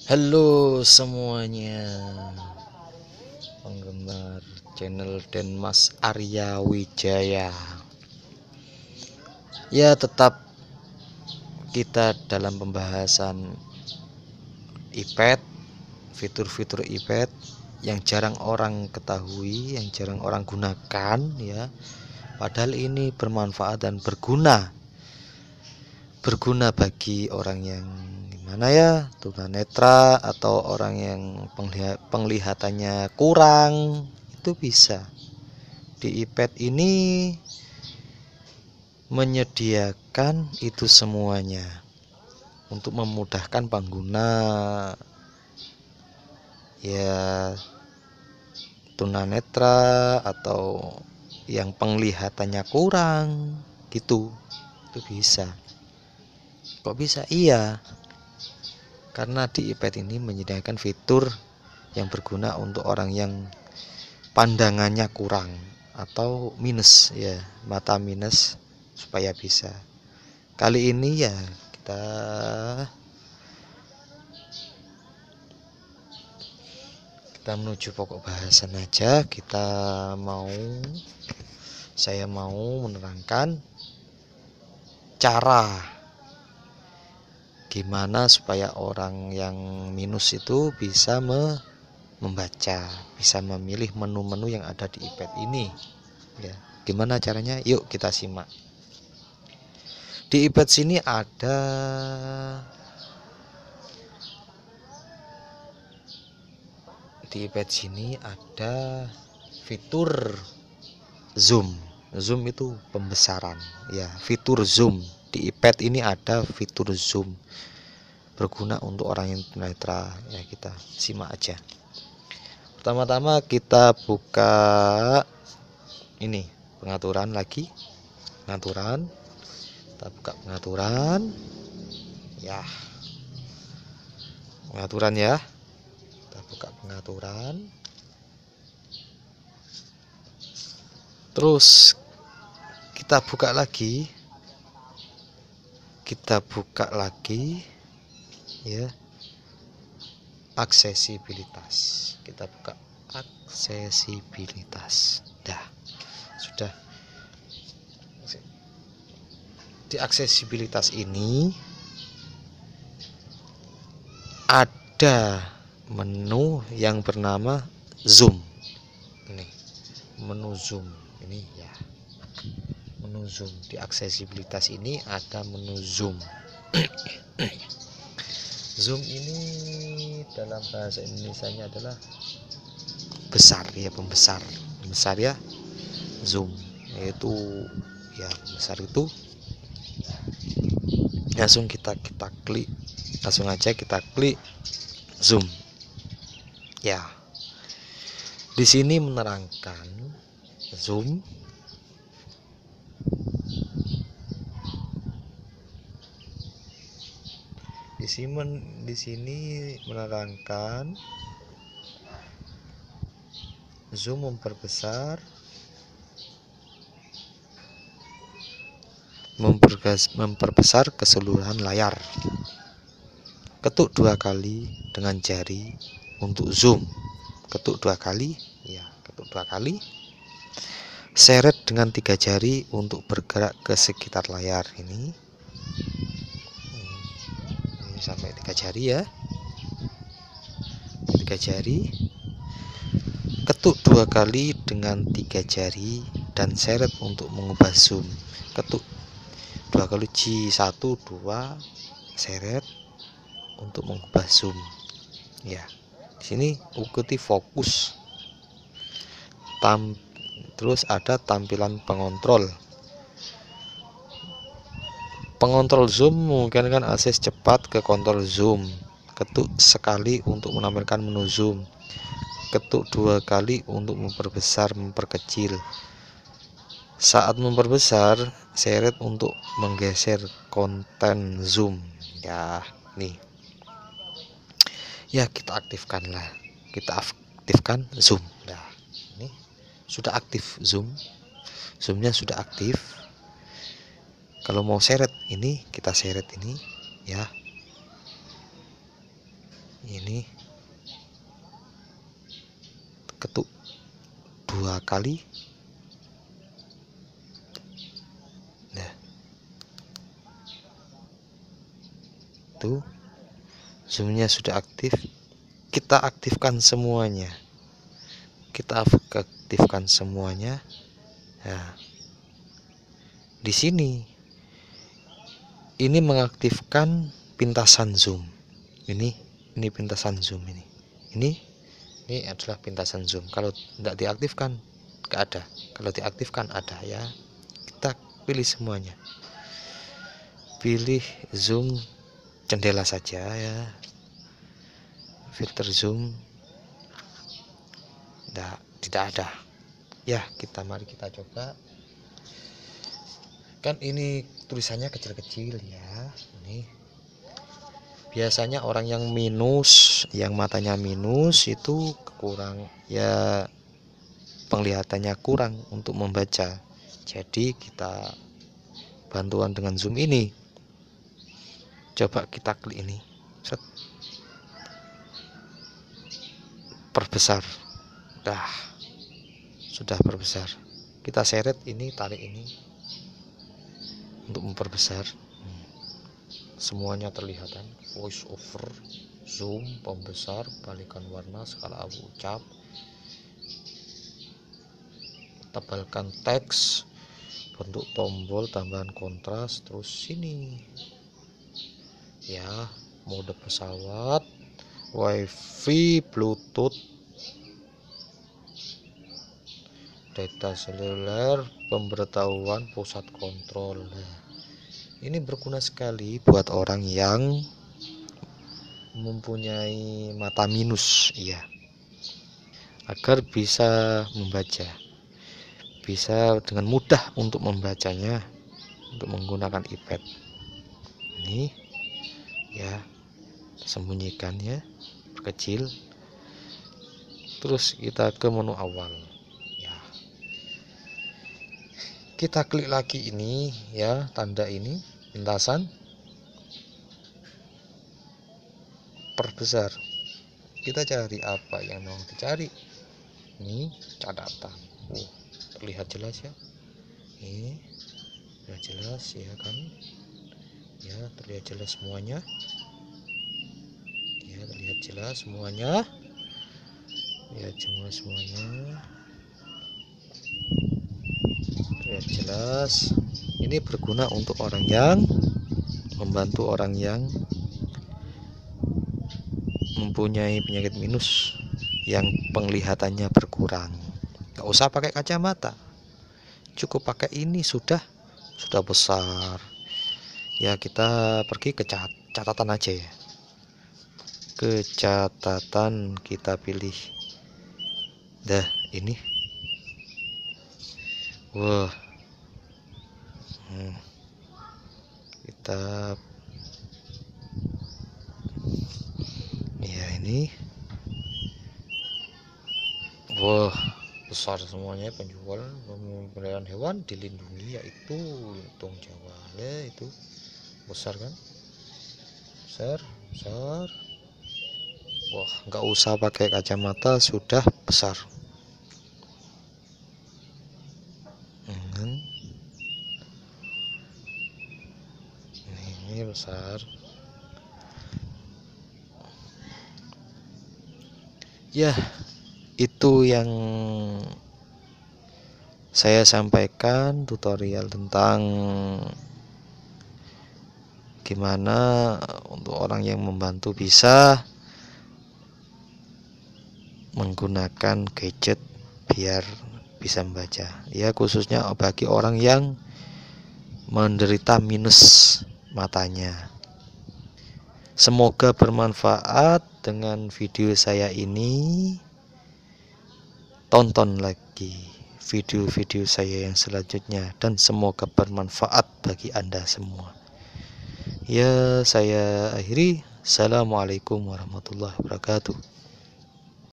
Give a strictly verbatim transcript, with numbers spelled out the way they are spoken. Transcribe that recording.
Halo semuanya, penggemar channel Denmas Arya Wijaya. Ya, tetap kita dalam pembahasan iPad, fitur-fitur iPad yang jarang orang ketahui, yang jarang orang gunakan ya. Padahal ini bermanfaat dan berguna. Berguna bagi orang yang gimana ya, tunanetra atau orang yang penglihatannya kurang, itu bisa. Di iPad ini menyediakan itu semuanya untuk memudahkan pengguna ya, tunanetra atau yang penglihatannya kurang gitu. Itu bisa. Kok bisa? Iya, karena di iPad ini menyediakan fitur yang berguna untuk orang yang pandangannya kurang atau minus ya, mata minus, supaya bisa. Kali ini ya kita kita menuju pokok bahasan aja. Kita mau saya mau menerangkan cara gimana supaya orang yang minus itu bisa me membaca, bisa memilih menu-menu yang ada di iPad ini ya. Gimana caranya? Yuk kita simak. Di iPad sini ada di iPad sini ada fitur zoom. Zoom itu pembesaran ya, fitur zoom. Di iPad ini ada fitur zoom, berguna untuk orang yang tunanetra ya. Kita simak aja. Pertama-tama kita buka ini pengaturan lagi, pengaturan. Kita buka pengaturan ya, pengaturan ya. Kita buka pengaturan, terus kita buka lagi, kita buka lagi ya, aksesibilitas. Kita buka aksesibilitas. Dah, sudah. Di aksesibilitas ini ada menu yang bernama zoom. Ini menu zoom ini ya, menu zoom. Di aksesibilitas ini ada menu zoom. Zoom ini dalam bahasa Indonesianya adalah besar ya, pembesar, besar ya, zoom, yaitu ya besar itu. Langsung kita kita klik, langsung aja kita klik zoom ya. Di sini menerangkan zoom di sini di sini menerangkan zoom memperbesar memperbesar keseluruhan layar. Ketuk dua kali dengan jari untuk zoom. Ketuk dua kali ya, ketuk dua kali. Seret dengan tiga jari untuk bergerak ke sekitar layar ini. Ini sampai tiga jari ya, tiga jari. Ketuk dua kali dengan tiga jari dan seret untuk mengubah zoom. Ketuk dua kali, G satu dua, seret untuk mengubah zoom ya. Di sini ikuti fokus. Tam, terus ada tampilan pengontrol. Pengontrol zoom memungkinkan akses cepat ke kontrol zoom. Ketuk sekali untuk menampilkan menu zoom. Ketuk dua kali untuk memperbesar, memperkecil. Saat memperbesar, seret untuk menggeser konten zoom ya. Nih ya, kita aktifkanlah, kita aktifkan zoom. Nah, ini sudah aktif zoom, zoomnya sudah aktif. Kalau mau seret ini, kita seret ini ya, Ini ketuk dua kali. Nah, tuh zoomnya sudah aktif. Kita aktifkan semuanya. Kita aktifkan semuanya. Nah, di sini ini mengaktifkan pintasan zoom. Ini ini pintasan zoom ini. Ini ini adalah pintasan zoom. Kalau tidak diaktifkan nggak ada. Kalau diaktifkan ada ya. Kita pilih semuanya. Pilih zoom jendela saja ya. Filter zoom tidak tidak ada. Ya, kita mari kita coba. Kan ini tulisannya kecil-kecil ya. Ini biasanya orang yang minus, yang matanya minus itu kurang ya, penglihatannya kurang untuk membaca. Jadi kita bantuan dengan zoom ini. Coba kita klik ini. Set. Perbesar. Dah. Sudah perbesar. Kita seret ini, tarik ini untuk memperbesar. Hmm. Semuanya terlihat kan. Voice over, zoom, pembesar, balikan warna, skala abu ucap, tebalkan teks, bentuk tombol, tambahan kontras, terus sini ya, mode pesawat, wifi, bluetooth, data seluler, pemberitahuan, pusat kontrol. Nah, ini berguna sekali buat orang yang mempunyai mata minus, iya, agar bisa membaca, bisa dengan mudah untuk membacanya, untuk menggunakan iPad. Ini ya, sembunyikan ya, perkecil. Terus kita ke menu awal. Kita klik lagi ini ya, tanda ini pintasan, perbesar. Kita cari apa yang mau dicari. Ini catatan. Oh, terlihat jelas ya. Ini terlihat jelas ya kan. Ya, terlihat jelas semuanya. Ya, terlihat jelas semuanya. Ya, cuma semuanya. Terlihat jelas. Ini berguna untuk orang yang membantu orang yang mempunyai penyakit minus, yang penglihatannya berkurang. Gak usah pakai kacamata, cukup pakai ini sudah sudah besar ya. Kita pergi ke cat catatan aja ya, ke catatan kita pilih dah ini. Wah, hmm. Kita ya ini. Wah, besar semuanya. Penjual pembelian hewan dilindungi, yaitu lutung Jawa ya, itu besar kan, besar besar. Wah, nggak usah pakai kacamata sudah besar. Hmm. Ini besar ya. Itu yang saya sampaikan, tutorial tentang gimana untuk orang yang membantu bisa menggunakan gadget biar bisa membaca ya, khususnya bagi orang yang menderita minus matanya. Semoga bermanfaat dengan video saya ini. Tonton lagi video-video saya yang selanjutnya dan semoga bermanfaat bagi Anda semua. Ya, saya akhiri. Assalamualaikum warahmatullahi wabarakatuh.